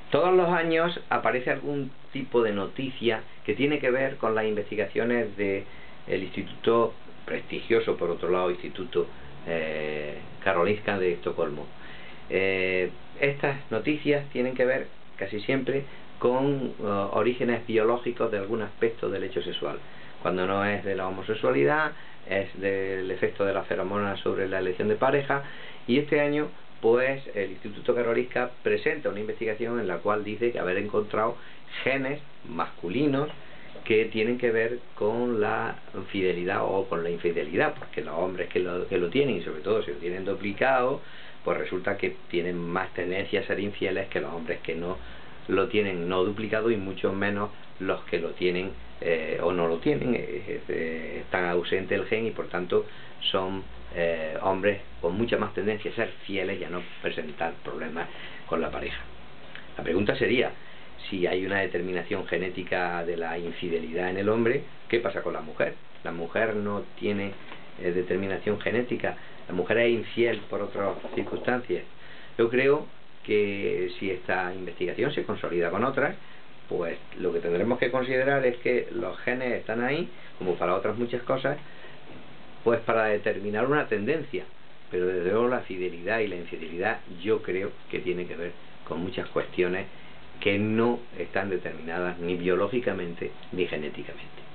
Todos los años aparece algún tipo de noticia que tiene que ver con las investigaciones del instituto prestigioso, por otro lado, Instituto Karolinska de Estocolmo. Estas noticias tienen que ver casi siempre con orígenes biológicos de algún aspecto del hecho sexual. Cuando no es de la homosexualidad, es del efecto de las feromonas sobre la elección de pareja. Y este año, pues, el Instituto Karolinska presenta una investigación en la cual dice que haber encontrado genes masculinos que tienen que ver con la fidelidad o con la infidelidad, porque los hombres que lo tienen, y sobre todo si lo tienen duplicado, pues resulta que tienen más tendencia a ser infieles que los hombres que no lo tienen no duplicado, y mucho menos los que lo tienen o no lo tienen, están ausente el gen, y por tanto son hombres con mucha más tendencia a ser fieles y a no presentar problemas con la pareja. La pregunta sería, si hay una determinación genética de la infidelidad en el hombre, ¿qué pasa con la mujer? La mujer no tiene determinación genética, la mujer es infiel por otras circunstancias. Yo creo que si esta investigación se consolida con otras, pues lo que tendremos que considerar es que los genes están ahí, como para otras muchas cosas, pues para determinar una tendencia, pero desde luego la fidelidad y la infidelidad yo creo que tiene que ver con muchas cuestiones que no están determinadas ni biológicamente ni genéticamente.